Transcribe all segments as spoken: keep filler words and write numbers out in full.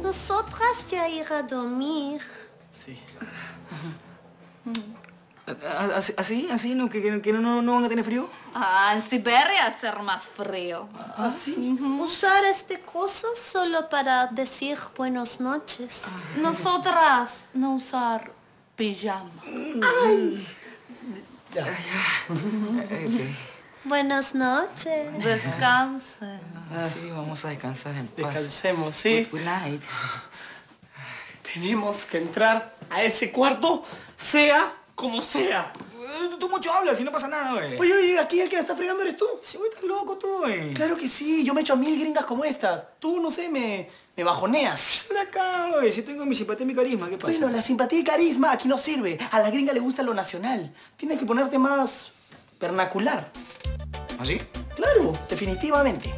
nosotras ya ir a dormir. Sí. ¿Así? ¿Así? ¿Así? ¿No, ¿Que, que no, no van a tener frío? Ah, en Siberia hacer más frío. ¿Ah, sí? Uh-huh. Usar este coso solo para decir buenas noches. Ah. Nosotras no usar pijama. Ay. Ya. Okay. Buenas noches. Descansen. Ah, sí, vamos a descansar en paz. Descansemos, ¿sí? Good night. Tenemos que entrar a ese cuarto, sea como sea. Tú, tú mucho hablas y no pasa nada, güey. Oye, oye, aquí el que la está fregando eres tú. Sí, güey, estás loco tú, güey. Claro que sí, yo me echo a mil gringas como estas. Tú, no sé, me, me bajoneas. Sal acá, güey. Si tengo mi simpatía y mi carisma, ¿qué pasa? Bueno, la simpatía y carisma aquí no sirve. A la gringa le gusta lo nacional. Tienes que ponerte más vernacular. ¿Así? Claro, definitivamente.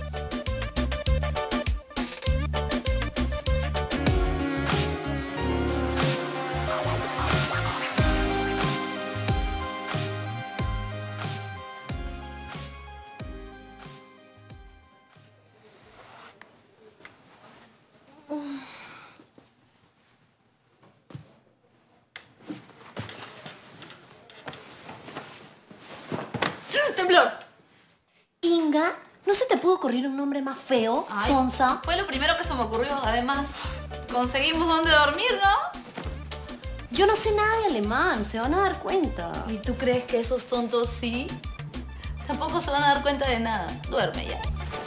¡Temblor! Inga, ¿no se te pudo ocurrir un nombre más feo? Ay, Sonsa. fue lo primero que se me ocurrió. Además, conseguimos dónde dormir, ¿no? Yo no sé nada de alemán, se van a dar cuenta. ¿Y tú crees que esos tontos sí? Tampoco se van a dar cuenta de nada. Duerme ya.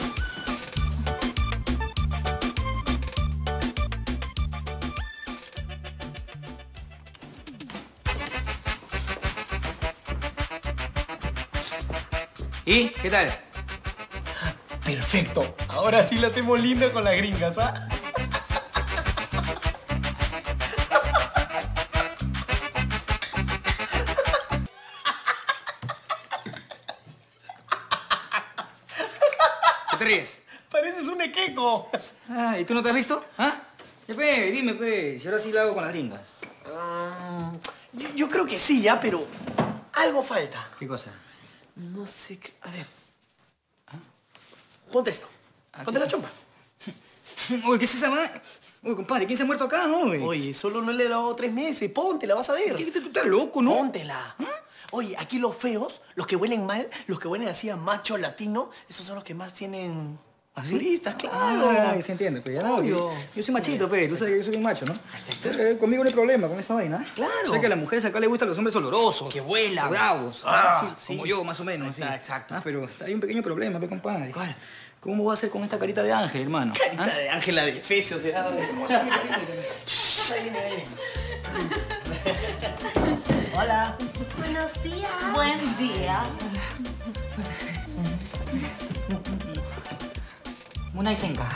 ¿Y? ¿Qué tal? Perfecto. Ahora sí la hacemos linda con las gringas, ¿ah? ¿Qué te ríes? Pareces un equeco. Ah, ¿y tú no te has visto? ¿Ah? Ya, pe, dime, pe, si ahora sí la hago con las gringas. Um, yo, yo creo que sí, ya, pero algo falta. ¿Qué cosa? No sé qué... A ver. ¿Ah? Ponte esto. Aquí. Ponte la chompa. Uy, ¿qué es esa madre? Uy, compadre, ¿quién se ha muerto acá, no? Uy, Oye, solo no le he dado tres meses. Póntela, vas a ver. ¿Qué, tú estás loco, no? Póntela. Oye, aquí los feos, los que huelen mal, los que huelen así a macho latino, esos son los que más tienen ¿Así? turistas, claro. Ah, se entiende, pe. Ya no, Obvio. yo, yo soy machito, pe. Tú sabes que yo soy bien macho, ¿no? Eh, conmigo no hay problema con esa vaina. Claro. O sea que a las mujeres acá les gustan los hombres olorosos. Que vuelan. Bravos. Ah, sí. Como yo, más o menos. Está, sí. exacto. Ah, pero hay un pequeño problema, pe, compadre. ¿Cuál? ¿Cómo voy a hacer con esta carita de ángel, hermano? Carita ¿Ah? de Ángela de Efesios, ¿ya? Shh, ahí viene, ahí viene. Hola. Buenos días. Buen día. Munaisenka.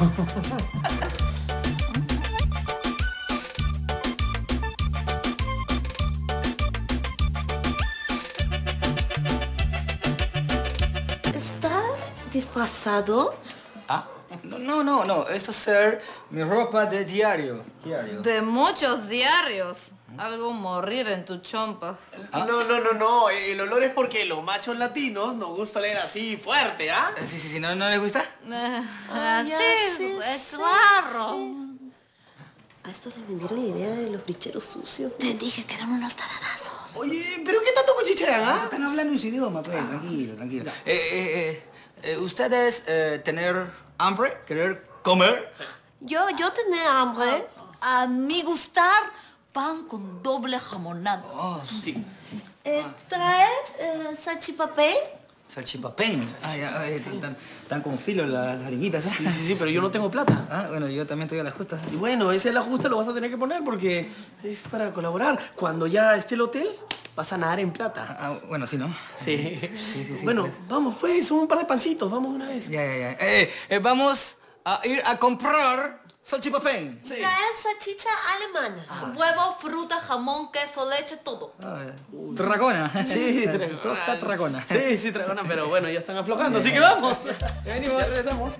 ¿Está disfrazado? ¿Ah? No, no, no, no. Esto es ser mi ropa de diario. Diario. De muchos diarios. Algo morir en tu chompa. No, no, no, no. El olor es porque los machos latinos nos gusta oler así fuerte, ¿ah? Eh, Sí, sí, sí. ¿No, no les gusta? Eh, Ah, así, ya, sí, es sí, claro. sí. A estos les vendieron la idea de los bricheros sucios. Te dije que eran unos taradazos. Oye, ¿pero qué tanto cuchichean, ah? Están hablando en su idioma, pues. Tranquilo, tranquilo. Eh, eh, eh, eh, ¿Ustedes eh, tener hambre? ¿Querer comer? Yo, yo tenía hambre. A mi gustar, pan con doble jamonado. Oh, Sí. Eh, ¿Trae eh, salchipapel? salchipapén. Ah, ya, eh, están, están con filo las harinitas, ¿eh? Sí, sí, sí, pero yo no tengo plata. Ah, bueno, yo también estoy a la justa. Y bueno, ese es la justa, lo vas a tener que poner porque es para colaborar. Cuando ya esté el hotel, vas a nadar en plata. Ah, bueno, sí, ¿no? Sí. Sí, sí, sí. Bueno, pues. vamos pues, un par de pancitos, vamos de una vez. Ya, ya, ya. Eh, eh, vamos a ir a comprar salchipapén. Sí. Trae salchicha alemana. Huevo, fruta, jamón, queso, leche, todo. Ah, dragona. Sí, Eh, dragona. Tosca dragona. Sí, sí, dragona, pero bueno, ya están aflojando, así que vamos. Ya venimos. Ya regresamos.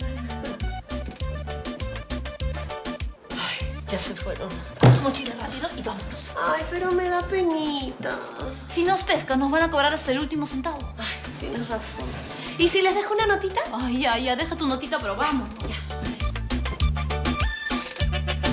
Ya se fueron. Haz tu mochila rápido y vámonos. Ay, pero me da penita. Si nos pescan, nos van a cobrar hasta el último centavo. Ay, tienes razón. ¿Y si les dejo una notita? Ay, ya, ya, deja tu notita, pero vamos. Ya.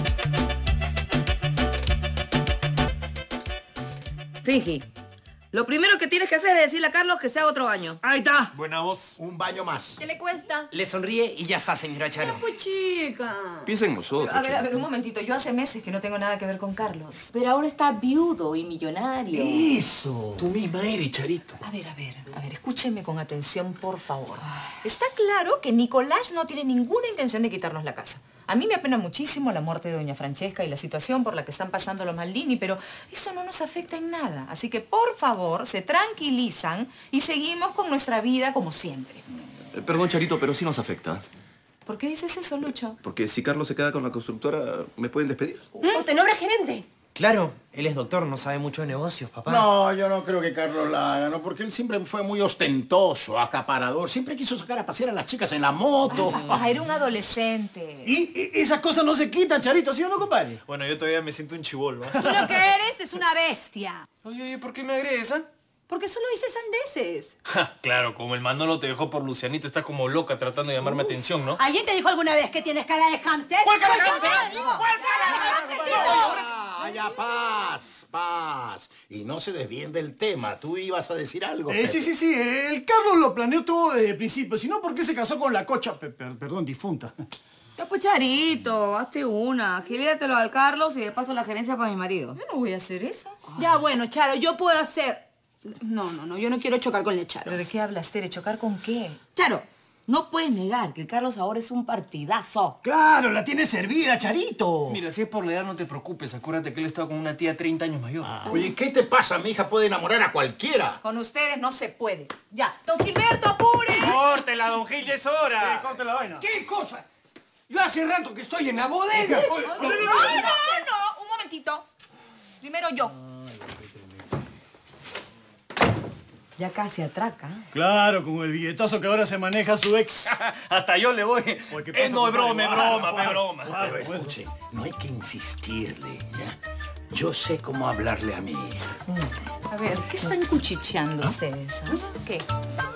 Fingi. Lo primero que tienes que hacer es decirle a Carlos que se haga otro baño. Ahí está. Buena voz. Un baño más. ¿Qué le cuesta? Le sonríe y ya está, señora Charo. No, pues chica. Piensa en nosotros. A ver, a ver, un momentito. Yo hace meses que no tengo nada que ver con Carlos. Pero ahora está viudo y millonario. Eso. Tú misma eres, Charito. A ver, a ver, a ver, escúcheme con atención, por favor. Está claro que Nicolás no tiene ninguna intención de quitarnos la casa. A mí me apena muchísimo la muerte de doña Francesca y la situación por la que están pasando los Maldini, pero eso no nos afecta en nada. Así que, por favor, se tranquilizan y seguimos con nuestra vida como siempre. Eh, perdón, Charito, pero sí nos afecta. ¿Por qué dices eso, Lucho? Porque si Carlos se queda con la constructora, ¿me pueden despedir? ¿O te nombra gerente? Claro, él es doctor, no sabe mucho de negocios, papá. No, yo no creo que Carlos la haga, ¿no? Porque él siempre fue muy ostentoso, acaparador. Siempre quiso sacar a pasear a las chicas en la moto. Ah, era un adolescente. Y, y esas cosas no se quitan, Charito, ¿sí o no, compadre? Bueno, yo todavía me siento un chibolo. Tú lo que eres es una bestia. Oye, oye, ¿por qué me agresan? Porque solo dices sandeces. Claro, como el Manolo te dejó por Lucianita, estás como loca tratando de llamarme atención, ¿no? ¿Alguien te dijo alguna vez que tienes cara de hámster? ¿Cuál cara de hámster? ¿Cuál cara de hámster? Vaya, paz, paz. Y no se desvíen del tema. Tú ibas a decir algo. Eh, sí, Pepe. sí, sí. El Carlos lo planeó todo desde el principio. Si no, ¿por qué se casó con la cocha? Pe- per- perdón, difunta. Ya pues, Charito, hazte una. Agilídatelo al Carlos y de paso la gerencia para mi marido. Yo no voy a hacer eso. Ya, bueno, Charo, yo puedo hacer... No, no, no, yo no quiero chocar con el Charo. ¿Pero de qué hablas, Tere? ¿Chocar con qué? Charo, no puedes negar que el Carlos ahora es un partidazo. Claro, la tiene servida, Charito. Mira, si es por la edad, no te preocupes. Acuérdate que él estaba con una tía treinta años mayor. Oye, ¿qué te pasa? Mi hija puede enamorar a cualquiera. Con ustedes no se puede. Ya, don Gilberto, apure. ¡Córtela, don Gil, ya es hora! Corte la vaina. ¿Qué cosa? Yo hace rato que estoy en la bodega. No, no, no, no, un momentito. Primero yo. Ya casi atraca. Claro, con el billetazo que ahora se maneja su ex. Hasta yo le voy. Oye, ¿qué Eh, pasa, no, es broma, compadre? es broma, es broma. Pero escuche, no hay que insistirle, ¿ya? Yo sé cómo hablarle a mi hija. A ver, ¿qué están cuchicheando ustedes? ¿Ah? ¿Qué?